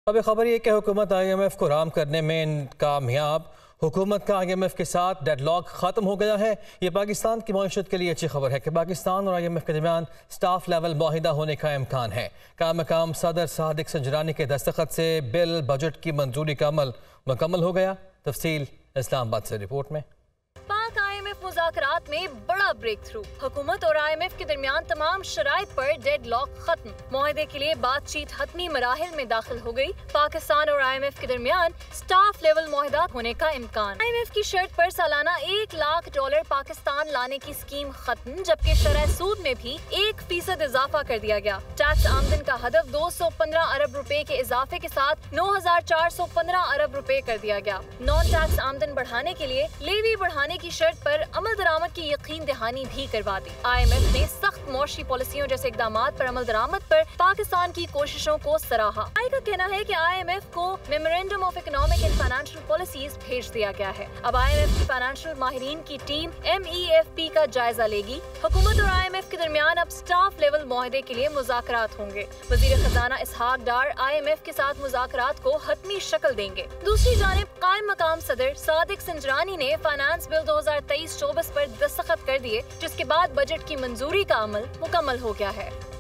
अब खबर ये कि हुकूमत IMF को राम करने में कामयाब। हुकूमत का IMF के साथ डेडलॉक ख़त्म हो गया है। ये पाकिस्तान की मईशत के लिए अच्छी खबर है कि पाकिस्तान और IMF के दरमियान स्टाफ लेवल मुआहिदा होने का इम्कान है। काम मकाम सदर सादिक संजरानी के दस्तखत से बिल बजट की मंजूरी का अमल मुकम्मल हो गया। तफसील इस्लामाबाद से रिपोर्ट में। IMF मुज़ाकरात में बड़ा ब्रेक थ्रू। हुकूमत और IMF के दरमियान तमाम शराइत पर डेड लॉक खत्म। मुआहदे के लिए बातचीत हतमी मराहिल में दाखिल हो गई। पाकिस्तान और IMF के दरमियान स्टाफ लेवल मुआहदा होने का इम्कान। IMF की शर्त पर सालाना $1 लाख पाकिस्तान लाने की स्कीम खत्म, जबकि शरह सूद में भी 1% इजाफा कर दिया गया। टैक्स आमदन का हदफ 215 अरब रुपए के इजाफे के साथ 9,415 अरब रुपए कर दिया गया। नॉन टैक्स आमदन बढ़ाने के लिए लेवी बढ़ाने की शर्त पर अमल दरामद की यकीन दहानी भी करवा दी। IMF ने सख्त मौशी पॉलिसियों जैसे इकदामात पर अमल दरामद पर पाकिस्तान की कोशिशों को सराहा। का कहना है कि IMF को memorandum of economic and financial policies भेज दिया गया है। अब IMF की फाइनेंशियल माहिरीन की टीम MEFP का जायजा लेगी। हुकूमत और IMF के दरमियान अब स्टाफ लेवल मुआहदे के लिए मुज़ाकरात होंगे। वज़ीर खजाना इसहाक डार IMF के साथ मुज़ाकरात को हतमी शक्ल देंगे। दूसरी जानिब कायम मकाम सदर सादिक संजरानी ने फाइनेंस बिल 2023-24 पर दस्तखत कर दिए, जिसके बाद बजट की मंजूरी का अमल मुकम्मल हो गया है।